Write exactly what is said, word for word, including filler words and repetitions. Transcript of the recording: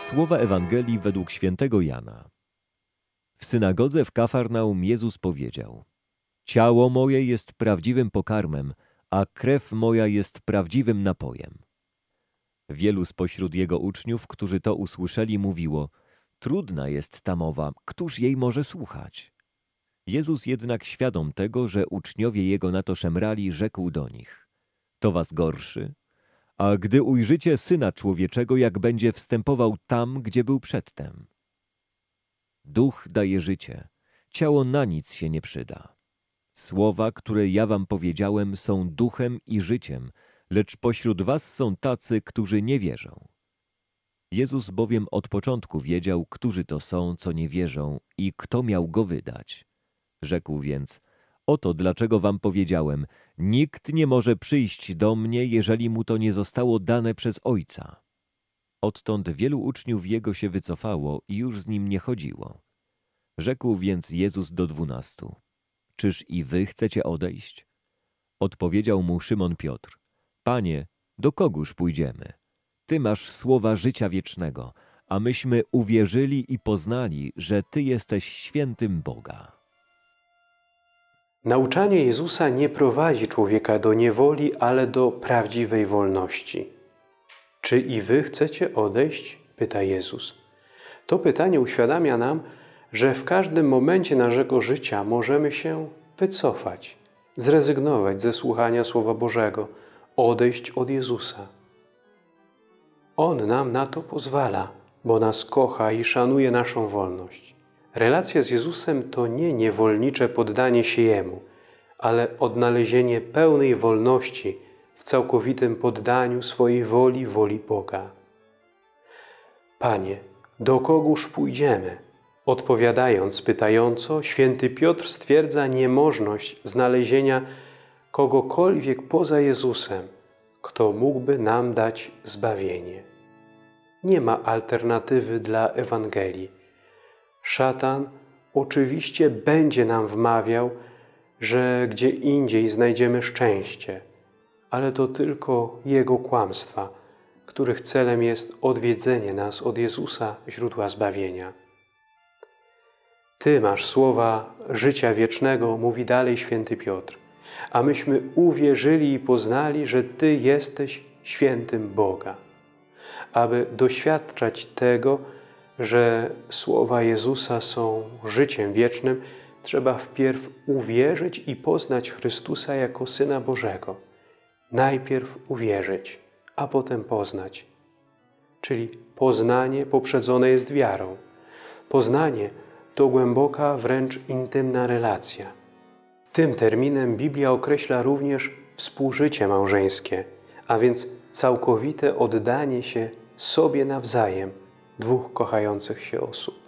Słowa Ewangelii według świętego Jana. W synagodze w Kafarnaum Jezus powiedział: Ciało moje jest prawdziwym pokarmem, a krew moja jest prawdziwym napojem. Wielu spośród Jego uczniów, którzy to usłyszeli, mówiło: Trudna jest ta mowa, któż jej może słuchać? Jezus jednak, świadom tego, że uczniowie Jego na to szemrali, rzekł do nich: To was gorszy? A gdy ujrzycie Syna Człowieczego, jak będzie wstępował tam, gdzie był przedtem. Duch daje życie, ciało na nic się nie przyda. Słowa, które ja wam powiedziałem, są duchem i życiem, lecz pośród was są tacy, którzy nie wierzą. Jezus bowiem od początku wiedział, którzy to są, co nie wierzą i kto miał go wydać. Rzekł więc: Oto dlaczego wam powiedziałem, nikt nie może przyjść do mnie, jeżeli mu to nie zostało dane przez Ojca. Odtąd wielu uczniów Jego się wycofało i już z Nim nie chodziło. Rzekł więc Jezus do dwunastu: Czyż i wy chcecie odejść? Odpowiedział mu Szymon Piotr: Panie, do kogóż pójdziemy? Ty masz słowa życia wiecznego, a myśmy uwierzyli i poznali, że Ty jesteś świętym Boga. Nauczanie Jezusa nie prowadzi człowieka do niewoli, ale do prawdziwej wolności. Czy i wy chcecie odejść? Pyta Jezus. To pytanie uświadamia nam, że w każdym momencie naszego życia możemy się wycofać, zrezygnować ze słuchania Słowa Bożego, odejść od Jezusa. On nam na to pozwala, bo nas kocha i szanuje naszą wolność. Relacja z Jezusem to nie niewolnicze poddanie się Jemu, ale odnalezienie pełnej wolności w całkowitym poddaniu swojej woli woli Boga. Panie, do kogóż pójdziemy? Odpowiadając pytająco, święty Piotr stwierdza niemożność znalezienia kogokolwiek poza Jezusem, kto mógłby nam dać zbawienie. Nie ma alternatywy dla Ewangelii. Szatan oczywiście będzie nam wmawiał, że gdzie indziej znajdziemy szczęście, ale to tylko jego kłamstwa, których celem jest odwiedzenie nas od Jezusa, źródła zbawienia. Ty masz słowa życia wiecznego, mówi dalej święty Piotr, a myśmy uwierzyli i poznali, że Ty jesteś świętym Boga. Aby doświadczać tego, że słowa Jezusa są życiem wiecznym, trzeba wpierw uwierzyć i poznać Chrystusa jako Syna Bożego. Najpierw uwierzyć, a potem poznać. Czyli poznanie poprzedzone jest wiarą. Poznanie to głęboka, wręcz intymna relacja. Tym terminem Biblia określa również współżycie małżeńskie, a więc całkowite oddanie się sobie nawzajem dwóch kochających się osób.